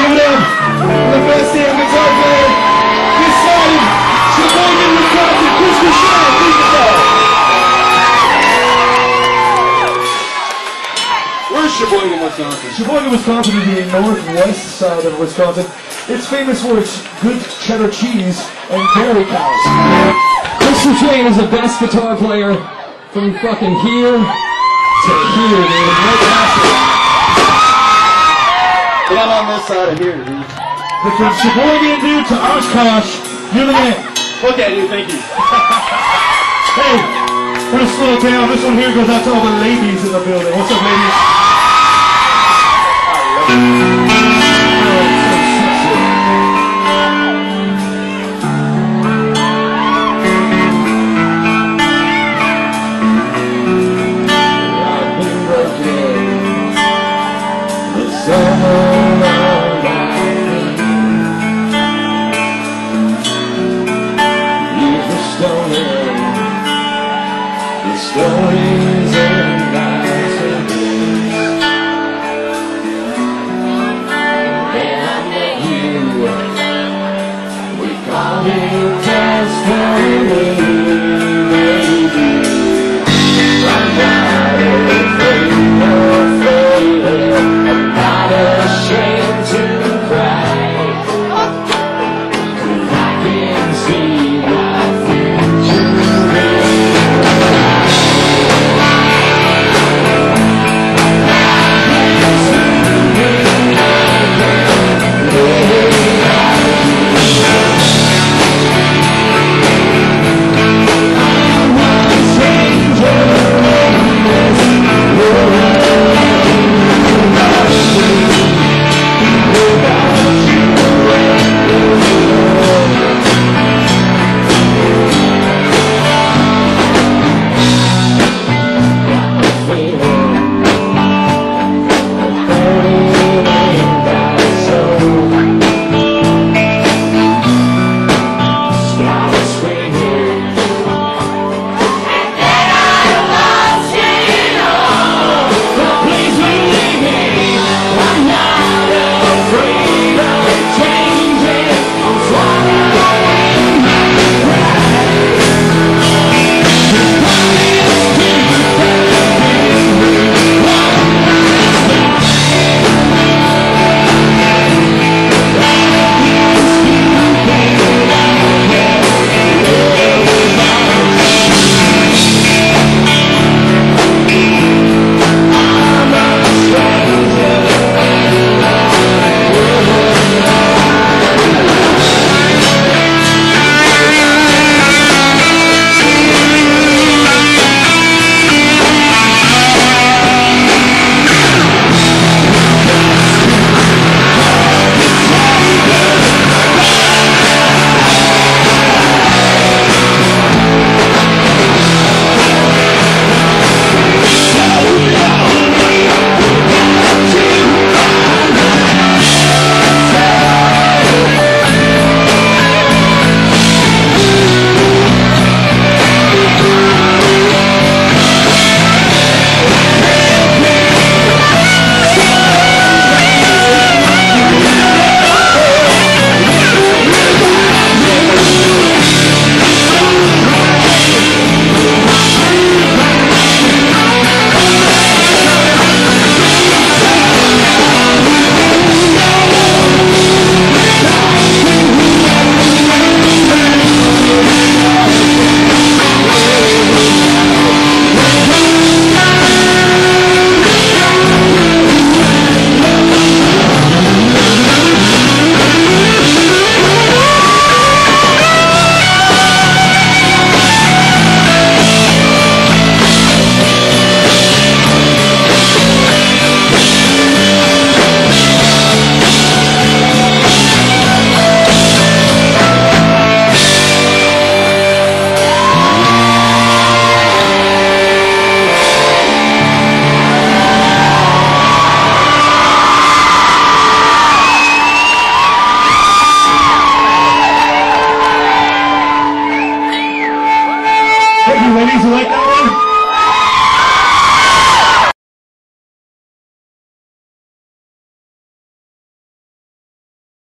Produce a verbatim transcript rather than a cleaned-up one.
give it up for the best damn guitar player this side of Sheboygan, Wisconsin, Chris Boucher. Please guitar. Where's Sheboygan, Wisconsin? Sheboygan, Wisconsin is the northwest side of Wisconsin. It's famous for its good cheddar cheese and dairy cows. Chris Boucher is the best guitar player from fucking here to here, dude. No passing. But I'm on this side of here, dude. But from Sheboygan, dude, to Oshkosh, you're the man. Okay, dude, thank you. Hey, we're gonna slow it down. This one here goes out to all the ladies in the building. What's up, ladies? Story